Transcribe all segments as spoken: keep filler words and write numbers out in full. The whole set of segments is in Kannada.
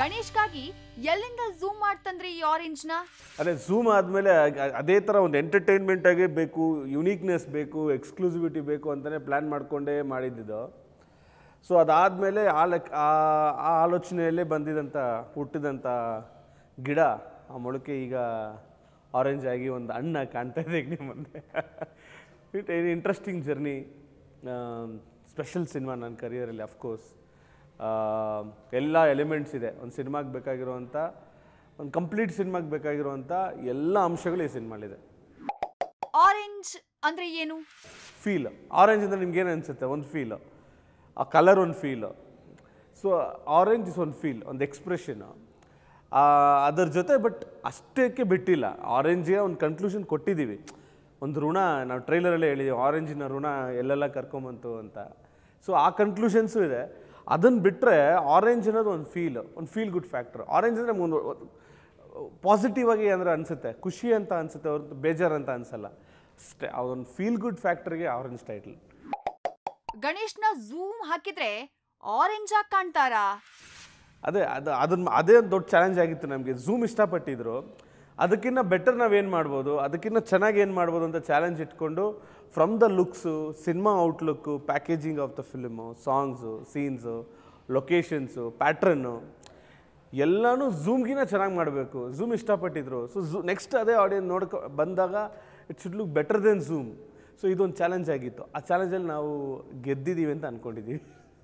ಗಣೇಶ್ಗಾಗಿ ಎಲ್ಲಿಂದ ಝೂಮ್ ಮಾಡ್ತಂದ್ರಿ ಈ ಆರೆಂಜ್ನ? ಅದೇ ಝೂಮ್ ಆದಮೇಲೆ ಅದೇ ಥರ ಒಂದು ಎಂಟರ್ಟೈನ್ಮೆಂಟ್ ಆಗೇ ಬೇಕು, ಯುನೀಕ್ನೆಸ್ ಬೇಕು, ಎಕ್ಸ್ಕ್ಲೂಸಿವಿಟಿ ಬೇಕು ಅಂತಲೇ ಪ್ಲ್ಯಾನ್ ಮಾಡಿಕೊಂಡೇ ಮಾಡಿದ್ದು. ಸೊ ಅದಾದಮೇಲೆ ಆ ಲೆಕ್ಕ ಆ ಆಲೋಚನೆಯಲ್ಲೇ ಬಂದಿದ್ದಂಥ ಹುಟ್ಟಿದಂಥ ಗಿಡ ಆ ಮೊಳಕೆ ಈಗ ಆರೆಂಜ್ ಆಗಿ ಒಂದು ಹಣ್ಣ ಕಾಣ್ತಾ ಇದೆ ಈಗ ನಿಮ್ಮ ಮುಂದೆ. It interesting journey, special cinema ನನ್ನ ಕರಿಯರಲ್ಲಿ. ಅಫ್ಕೋರ್ಸ್ ಎಲ್ಲ ಎಲಿಮೆಂಟ್ಸ್ ಇದೆ ಒಂದು ಸಿನಿಮಾಗೆ ಬೇಕಾಗಿರುವಂಥ, ಒಂದು ಕಂಪ್ಲೀಟ್ ಸಿನಿಮಾಗೆ ಬೇಕಾಗಿರುವಂಥ ಎಲ್ಲ ಅಂಶಗಳು ಈ ಸಿನಿಮಾಲಿದೆ. ಆರೆಂಜ್ ಅಂದರೆ ಏನು? ಫೀಲ್. ಆರೆಂಜ್ ಅಂದರೆ ನಿಮ್ಗೇನು ಅನಿಸುತ್ತೆ? ಒಂದು ಫೀಲು, ಆ ಕಲರ್ ಒಂದು ಫೀಲು. ಸೊ ಆರೆಂಜ್ ಇಸ್ ಒಂದು ಫೀಲ್, ಒಂದು ಎಕ್ಸ್ಪ್ರೆಷನು. ಅದರ ಜೊತೆ ಬಟ್ ಅಷ್ಟಕ್ಕೆ ಬಿಟ್ಟಿಲ್ಲ, ಆರೆಂಜ್ಗೆ ಒಂದು ಕನ್ಕ್ಲೂಷನ್ ಕೊಟ್ಟಿದ್ದೀವಿ. ಒಂದು ಋಣ ನಾವು ಟ್ರೈಲರಲ್ಲೇ ಹೇಳಿದ್ದೀವಿ, ಆರೆಂಜಿನ ಋಣ ಎಲ್ಲೆಲ್ಲ ಕರ್ಕೊಂಬಂತು ಅಂತ. ಸೊ ಆ ಕನ್ಕ್ಲೂಷನ್ಸು ಇದೆ. ಅದನ್ನು ಬಿಟ್ಟರೆ ಆರೆಂಜ್ ಅನ್ನೋದು ಒಂದು ಫೀಲ್, ಒಂದು ಫೀಲ್ ಗುಡ್ ಫ್ಯಾಕ್ಟರ್. ಆರೆಂಜ್ ಅಂದರೆ ಒಂದು ಪಾಸಿಟಿವ್ ಆಗಿ ಅಂದರೆ ಅನಿಸುತ್ತೆ, ಖುಷಿ ಅಂತ ಅನಿಸುತ್ತೆ ಅವ್ರದ್ದು, ಬೇಜಾರು ಅಂತ ಅನಿಸಲ್ಲ ಅಷ್ಟೇ. ಅದೊಂದು ಫೀಲ್ ಗುಡ್ ಫ್ಯಾಕ್ಟರ್ಗೆ ಆರೆಂಜ್ ಟೈಟಲ್. ಗಣೇಶ್ನ ಝೂಮ್ ಹಾಕಿದ್ರೆ ಆರೆಂಜ್ ಆಗಿ ಕಾಣ್ತಾರಾ? ಅದೇ ಅದು ಅದನ್ನ ಅದೇ ಒಂದು ದೊಡ್ಡ ಚಾಲೆಂಜ್ ಆಗಿತ್ತು ನಮಗೆ. ಝೂಮ್ ಇಷ್ಟಪಟ್ಟಿದ್ರು, ಅದಕ್ಕಿಂತ ಬೆಟರ್ ನಾವೇನು ಮಾಡ್ಬೋದು, ಅದಕ್ಕಿಂತ ಚೆನ್ನಾಗಿ ಏನು ಮಾಡ್ಬೋದು ಅಂತ ಚಾಲೆಂಜ್ ಇಟ್ಕೊಂಡು from the looks, cinema outlook, packaging of the film, songs, scenes, locations, pattern ಎಲ್ಲನೂ ಝೂಮ್ಗಿನ ಚೆನ್ನಾಗಿ ಮಾಡಬೇಕು. ಝೂಮ್ ಇಷ್ಟಪಟ್ಟಿದ್ರು. ಸೊ ಝೂ ನೆಕ್ಸ್ಟ್ ಅದೇ ಆಡಿಯನ್ಸ್ ನೋಡ್ಕೊ ಬಂದಾಗ it should look better then Zoom. So ಇದೊಂದು ಚಾಲೆಂಜ್ ಆಗಿತ್ತು. ಆ ಚಾಲೆಂಜಲ್ಲಿ ನಾವು ಗೆದ್ದಿದ್ದೀವಿ ಅಂತ ಅಂದ್ಕೊಂಡಿದ್ದೀವಿ.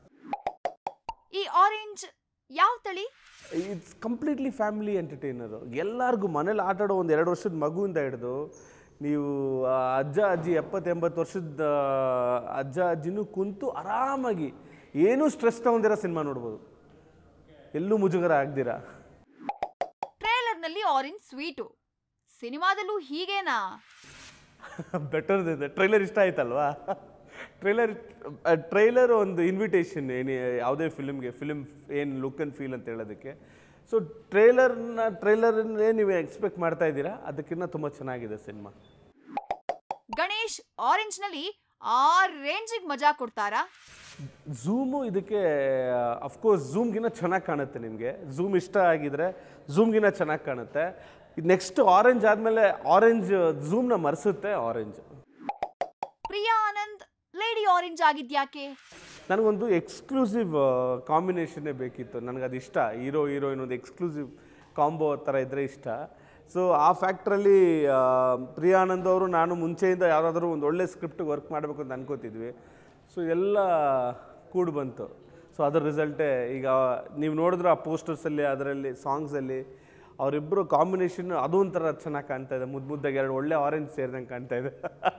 ಈ ಆರೆಂಜ್ ಯಾವ ತಳಿ? It's completely family entertainer. ಎಲ್ಲರಿಗೂ ಮನೇಲಿ ಆಟ ಆಡೋ ಒಂದು ಎರಡು ವರ್ಷದ ಮಗುವಿಂದ ಹಿಡಿದು ನೀವು ಅಜ್ಜ ಅಜ್ಜಿ ಎಪ್ಪತ್ತು ಎಂಬತ್ತು ವರ್ಷದ ಅಜ್ಜ ಅಜ್ಜಿನೂ ಕುಂತು ಆರಾಮಾಗಿ ಏನೂ ಸ್ಟ್ರೆಸ್ ತಗೊಂಡಿರೋ ಸಿನಿಮಾ ನೋಡ್ಬೋದು, ಎಲ್ಲೂ ಮುಜುಗರ ಆಗ್ದಿರಾ. ಟ್ರೇಲರ್ನಲ್ಲಿ ಆರೆಂಜ್ ಸ್ವೀಟು, ಸಿನಿಮಾದಲ್ಲೂ ಹೀಗೇನಾ? ಬೆಟರ್ ಇದೆ. ಟ್ರೈಲರ್ ಇಷ್ಟ ಆಯ್ತಲ್ವಾ? ಟ್ರೈಲರ್ ಟ್ರೈಲರ್ ಒಂದು ಇನ್ವಿಟೇಷನ್ ಏನು ಯಾವುದೇ ಫಿಲ್ಮ್ಗೆ, ಫಿಲ್ಮ್ ಏನು ಲುಕ್ ಆ್ಯಂಡ್ ಫೀಲ್ ಅಂತ ಹೇಳೋದಕ್ಕೆ. ಸೊ ಟ್ರೈಲರ್ನ ಟ್ರೈಲರ್ನೇ ನೀವು ಎಕ್ಸ್ಪೆಕ್ಟ್ ಮಾಡ್ತಾ ಇದ್ದೀರಾ, ಅದಕ್ಕಿಂತ ತುಂಬ ಚೆನ್ನಾಗಿದೆ ಸಿನಿಮಾ. ಗಣೇಶ್ ಆರೆಂಜ್ನಲ್ಲಿ ಆ ರೇಂಜಿಗೆ ಮಜಾ ಕೊಡ್ತಾರಾ? ಝೂಮು ಇದಕ್ಕೆ ಅಫ್ಕೋರ್ಸ್ ಝೂಮ್ಗಿನ್ನ ಚೆನ್ನಾಗಿ ಕಾಣುತ್ತೆ. ನಿಮಗೆ ಝೂಮ್ ಇಷ್ಟ ಆಗಿದ್ರೆ ಝೂಮ್ಗಿನ್ನ ಚೆನ್ನಾಗಿ ಕಾಣುತ್ತೆ. ನೆಕ್ಸ್ಟ್ ಆರೆಂಜ್ ಆದಮೇಲೆ ಆರೆಂಜ್ ಝೂಮ್ನ ಮರೆಸುತ್ತೆ. Orange Priya Anand lady Orange ಆಗಿದ್ಯಾಕೆ? ನನಗೊಂದು ಎಕ್ಸ್ಕ್ಲೂಸಿವ್ ಕಾಂಬಿನೇಷನ್ನೇ ಬೇಕಿತ್ತು. ನನಗದು ಇಷ್ಟ. ಹೀರೋ ಹೀರೋಯಿನ್ ಒಂದು ಎಕ್ಸ್ಕ್ಲೂಸಿವ್ ಕಾಂಬೋ ಥರ ಇದ್ದರೆ ಇಷ್ಟ. ಸೊ ಆ ಫ್ಯಾಕ್ಟ್ರಲ್ಲಿ ಪ್ರಿಯಾ ಆನಂದ್ ಅವರು ನಾನು ಮುಂಚೆಯಿಂದ ಯಾವುದಾದ್ರೂ ಒಂದು ಒಳ್ಳೆ ಸ್ಕ್ರಿಪ್ಟ್ ವರ್ಕ್ ಮಾಡಬೇಕು ಅಂತ ಅನ್ಕೋತಿದ್ವಿ. ಸೊ ಎಲ್ಲ ಕೂಡಿ ಬಂತು. ಸೊ ಅದರ ರಿಸಲ್ಟೇ ಈಗ ನೀವು ನೋಡಿದ್ರೆ ಆ ಪೋಸ್ಟರ್ಸಲ್ಲಿ, ಅದರಲ್ಲಿ ಸಾಂಗ್ಸಲ್ಲಿ ಅವರಿಬ್ಬರು ಕಾಂಬಿನೇಷನ್ ಅದು ಒಂಥರ ಚೆನ್ನಾಗಿ ಕಾಣ್ತಾ ಇದೆ. ಮುದ್ದು ಮುದ್ದಾಗಿ ಎರಡು ಒಳ್ಳೆ ಆರೆಂಜ್ ಸೇರಿದಂಗೆ ಕಾಣ್ತಾ ಇದೆ.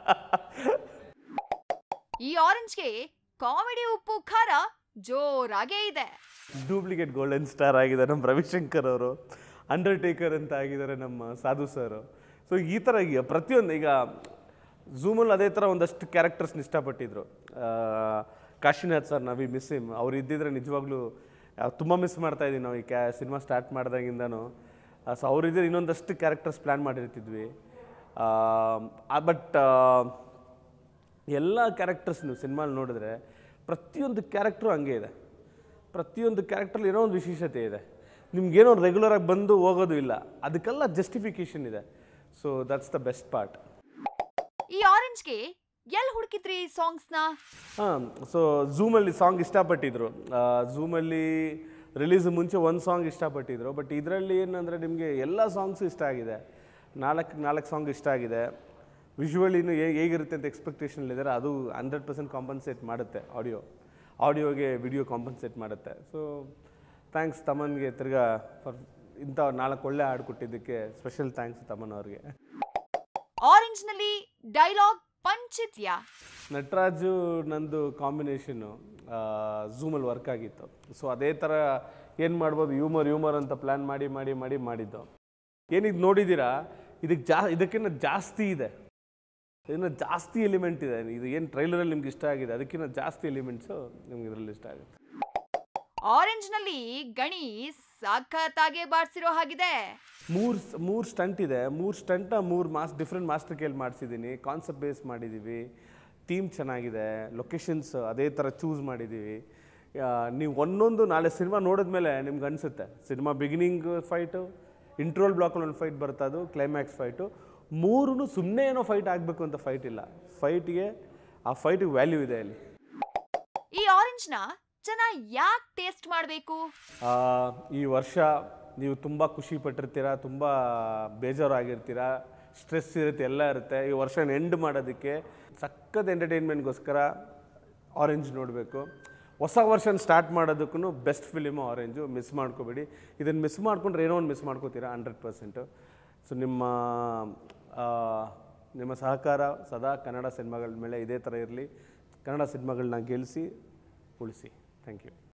ಈ ಆರೆಂಜ್ಗೆ ಕಾಮಿಡಿ ಉಪ್ಪು ಖಾರ ಜೋರಾಗೇ ಇದೆ. ಡೂಪ್ಲಿಕೇಟ್ ಗೋಲ್ಡನ್ ಸ್ಟಾರ್ ಆಗಿದೆ ನಮ್ಮ ರವಿಶಂಕರ್ ಅವರು, ಅಂಡರ್ಟೇಕರ್ ಅಂತ ಆಗಿದ್ದಾರೆ ನಮ್ಮ ಸಾಧು ಸರ್. ಸೊ ಈ ಥರ ಈಗ ಪ್ರತಿಯೊಂದು ಈಗ ಝೂಮಲ್ಲಿ ಅದೇ ಥರ ಒಂದಷ್ಟು ಕ್ಯಾರೆಕ್ಟರ್ಸ್ನ ಇಷ್ಟಪಟ್ಟಿದ್ರು. ಕಾಶಿನಾಥ್ ಸರ್, ನವಿ ಮಿಸ್ ಹಿಮ್. ಅವ್ರು ಇದ್ದಿದ್ರೆ ನಿಜವಾಗ್ಲೂ ತುಂಬ ಮಿಸ್ ಮಾಡ್ತಾ ಇದ್ದೀವಿ ನಾವು ಈ ಕ್ಯಾ ಸಿನಿಮಾ ಸ್ಟಾರ್ಟ್ ಮಾಡಿದಾಗಿಂದನೂ. ಸೊ ಅವರಿದ್ದರೆ ಇನ್ನೊಂದಷ್ಟು ಕ್ಯಾರೆಕ್ಟರ್ಸ್ ಪ್ಲ್ಯಾನ್ ಮಾಡಿರ್ತಿದ್ವಿ. ಬಟ್ ಎಲ್ಲ ಕ್ಯಾರೆಕ್ಟರ್ಸ್ ನೀವು ಸಿನಿಮಾಲಿ ನೋಡಿದ್ರೆ ಪ್ರತಿಯೊಂದು ಕ್ಯಾರೆಕ್ಟ್ರು ಹಂಗೆ ಇದೆ. ಪ್ರತಿಯೊಂದು ಕ್ಯಾರೆಕ್ಟ್ರಲ್ಲಿ ಏನೋ ಒಂದು ವಿಶೇಷತೆ ಇದೆ. ನಿಮ್ಗೇನೋ ರೆಗ್ಯುಲರಾಗಿ ಬಂದು ಹೋಗೋದು ಇಲ್ಲ, ಅದಕ್ಕೆಲ್ಲ ಜಸ್ಟಿಫಿಕೇಷನ್ ಇದೆ. So that's the best part. ಈ ಆರೆಂಜ್ಗೆ ಎಲ್ಲಿ ಹುಡುಕಿದ್ರಿ ಸಾಂಗ್ಸ್ನ? ಹಾಂ, ಸೊ ಝೂಮಲ್ಲಿ ಸಾಂಗ್ ಇಷ್ಟಪಟ್ಟಿದ್ರು. ಝೂಮಲ್ಲಿ ರಿಲೀಸ್ ಮುಂಚೆ ಒಂದು ಸಾಂಗ್ ಇಷ್ಟಪಟ್ಟಿದ್ರು. ಬಟ್ ಇದರಲ್ಲಿ ಏನಂದರೆ ನಿಮಗೆ ಎಲ್ಲ ಸಾಂಗ್ಸು ಇಷ್ಟ ಆಗಿದೆ. ನಾಲ್ಕು ನಾಲ್ಕು ಸಾಂಗ್ ಇಷ್ಟ ಆಗಿದೆ. ವಿಜುವಲಿನೂ ಹೇಗೆ ಹೇಗಿರುತ್ತೆ ಅಂತ ಎಕ್ಸ್ಪೆಕ್ಟೇಷನ್ಲಿದ್ದಾರೆ. ಅದು ಹಂಡ್ರೆಡ್ ಪರ್ಸೆಂಟ್ ಕಾಂಪನ್ಸೇಟ್ ಮಾಡುತ್ತೆ. ಆಡಿಯೋ ಆಡಿಯೋಗೆ ವಿಡಿಯೋ ಕಾಂಪನ್ಸೇಟ್ ಮಾಡುತ್ತೆ. ಸೊ ಥ್ಯಾಂಕ್ಸ್ ತಮನ್ಗೆ ತಿರ್ಗಾ ಫಾರ್ ಇಂಥ ನಾಲ್ಕು ಒಳ್ಳೆ ಹಾಡು ಕೊಟ್ಟಿದ್ದಕ್ಕೆ ಸ್ಪೆಷಲ್ ಥ್ಯಾಂಕ್ಸ್ ತಮನ್ ಅವ್ರಿಗೆ. ಆರೆಂಜ್ನಲ್ಲಿ ಡೈಲಾಗ್ ಪಂಚಿತ್ಯಾ? ನಟರಾಜು ನಂದು ಕಾಂಬಿನೇಷನ್ನು ಝೂಮಲ್ಲಿ ವರ್ಕ್ ಆಗಿತ್ತು. ಸೊ ಅದೇ ಥರ ಏನು ಮಾಡ್ಬೋದು, ಹ್ಯೂಮರ್ ಹ್ಯೂಮರ್ ಅಂತ ಪ್ಲ್ಯಾನ್ ಮಾಡಿ ಮಾಡಿ ಮಾಡಿ ಮಾಡಿದ್ದು. ಏನಿದು ನೋಡಿದ್ದೀರಾ, ಇದಕ್ಕೆ ಜಾ ಇದಕ್ಕಿಂತ ಜಾಸ್ತಿ ಇದೆ, ಇನ್ನು ಜಾಸ್ತಿ ಎಲಿಮೆಂಟ್ ಇದೆ. ಇದು ಏನು ಟ್ರೈಲರಲ್ಲಿ ನಿಮ್ಗೆ ಇಷ್ಟ ಆಗಿದೆ ಅದಕ್ಕಿಂತ ಜಾಸ್ತಿ ಎಲಿಮೆಂಟ್ಸು ನಿಮ್ಗೆ ಇದರಲ್ಲಿ ಇಷ್ಟ ಆಗುತ್ತೆ. ಆರೆಂಜ್ನಲ್ಲಿ ಗಣಿ ಸಖತ್ತಾಗೆ ಬಾರಿಸಿರೋ ಹಾಗಿದೆ. ಮೂರು ಮೂರು ಸ್ಟಂಟ್ ಇದೆ. ಮೂರು ಸ್ಟಂಟ್ನ ಮೂರು ಮಾಸ್ ಡಿಫ್ರೆಂಟ್ ಮಾಸ್ಟರ್ ಕೇಳಿ ಮಾಡಿಸಿದ್ದೀನಿ. ಕಾನ್ಸೆಪ್ಟ್ ಬೇಸ್ ಮಾಡಿದ್ದೀವಿ. ಥೀಮ್ ಚೆನ್ನಾಗಿದೆ. ಲೊಕೇಶನ್ಸ್ ಅದೇ ಥರ ಚೂಸ್ ಮಾಡಿದ್ದೀವಿ. ನೀವು ಒಂದೊಂದು ನಾಳೆ ಸಿನಿಮಾ ನೋಡಿದ್ಮೇಲೆ ನಿಮ್ಗೆ ಅನಿಸುತ್ತೆ ಸಿನಿಮಾ ಬಿಗಿನಿಂಗ್ ಫೈಟು, ಇಂಟ್ರೋಲ್ ಬ್ಲಾಕಲ್ಲಿ ಒಂದು ಫೈಟ್ ಬರ್ತಾ ಅದು, ಕ್ಲೈಮ್ಯಾಕ್ಸ್ ಫೈಟು, ಮೂರೂ ಸುಮ್ಮನೆ ಏನೋ ಫೈಟ್ ಆಗಬೇಕು ಅಂತ ಫೈಟ್ ಇಲ್ಲ. ಫೈಟ್ಗೆ ಆ ಫೈಟಿಗೆ ವ್ಯಾಲ್ಯೂ ಇದೆ ಅಲ್ಲಿ. ಈ ಆರೆಂಜ್ನ ಜನ ಯಾಕೆ ಟೇಸ್ಟ್ ಮಾಡಬೇಕು? ಈ ವರ್ಷ ನೀವು ತುಂಬ ಖುಷಿ ಪಟ್ಟಿರ್ತೀರ, ತುಂಬ ಬೇಜಾರಾಗಿರ್ತೀರ, ಸ್ಟ್ರೆಸ್ ಇರುತ್ತೆ, ಎಲ್ಲ ಇರುತ್ತೆ. ಈ ವರ್ಷನ ಎಂಡ್ ಮಾಡೋದಕ್ಕೆ ಸಖತ್ ಎಂಟರ್ಟೈನ್ಮೆಂಟ್ಗೋಸ್ಕರ ಆರೆಂಜ್ ನೋಡಬೇಕು. ಹೊಸ ವರ್ಷನ ಸ್ಟಾರ್ಟ್ ಮಾಡೋದಕ್ಕೂ ಬೆಸ್ಟ್ ಫಿಲಿಮು ಆರೆಂಜು. ಮಿಸ್ ಮಾಡ್ಕೋಬೇಡಿ. ಇದನ್ನು ಮಿಸ್ ಮಾಡ್ಕೊಂಡ್ರೆ ಏನೋ ಒಂದು ಮಿಸ್ ಮಾಡ್ಕೋತೀರಾ ಹಂಡ್ರೆಡ್ ಪರ್ಸೆಂಟು. ಸೊ ನಿಮ್ಮ ನಿಮ್ಮ ಸಹಕಾರ ಸದಾ ಕನ್ನಡ ಸಿನಿಮಾಗಳ ಮೇಲೆ ಇದೇ ಥರ ಇರಲಿ. ಕನ್ನಡ ಸಿನಿಮಾಗಳನ್ನ ಗೆಲ್ಲಿಸಿ ಉಳಿಸಿ. Thank you.